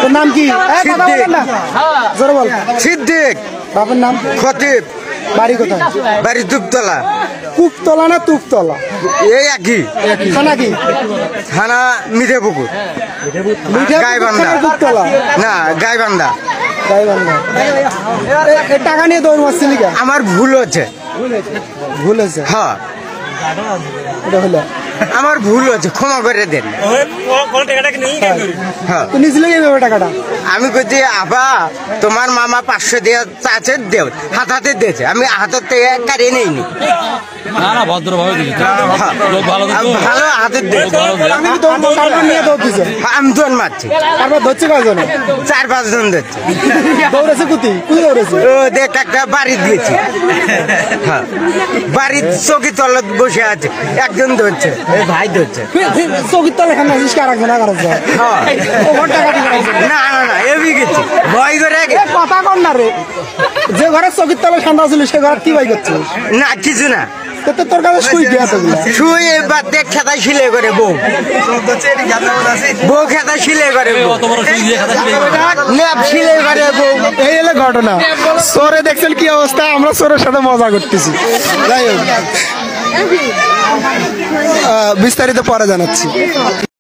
তোর নাম কি? জোরে বল। সিদ্দিক। বাবার নাম? খতিব। বাড়ি কোথায়? বাড়ি দুপতলা। কুপতলা না তুপতলা? এই একই। থানা কি? থানা মিঠাপুকুর। গাইবান্ধা। কুপতলা না গাইবান্ধা। গাইবান্ধা। টাকা নিয়ে দৌড় মারছিলি কেন? আমার ভুল হচ্ছে। ভুল হয়েছে? হ্যাঁ এটা হলো আমার ভুল হচ্ছে, ক্ষমা করে দেন। হ্যাঁ তো নিয়েছিল কিভাবে টাকাটা? আমি কইছি আবা তোমার মামা 500 দিয়ে চাচ্ছে দেও, হাতে দিয়েছে, আমি হাতের থেকে কারিয়ে নেইনি। না না ভদ্রভাবে দিয়েছে, লোক ভালো তো, ভালো হাতের দিয়েছে। আমি তো তারপর নিয়ে দৌড় দিছে। আমি দৌড় মারছি। তারপর ধরছে কয়জন? 4-5 জন ধরছে। দৌড়েছে কুতি দৌড়েছে? ও দেখ একটা বাড়ি দিয়েছি। হ্যাঁ বাড়ির চৌকি তলত বসে আছে, একজন ধরছে, এই ভাই ধরছে। চৌকির তলে খান আসিস কার একজন আগার একজন। ওভার টাকা দিয়ে না না না এবি গেছি ভয় করে কথা কর না রে। যে ঘরে চৌকির তলে ঠান্ডা ছিল সে ঘর কি ভাই করছিস? না কিছু না, তোর কাছে শুই গিয়া তো শুয়ে বাদ দেখ খেতা শিলে করে বউ খেতা শিলে করে অত বড় সুই দিয়ে খাতা ন্যাপ শিলে করে বউ। এই হলো ঘটনা। চোরে দেখছেন কি অবস্থা, আমরা চোরের সাথে মজা করতেছি। যাই হোক বিস্তারিত পরে জানাচ্ছি।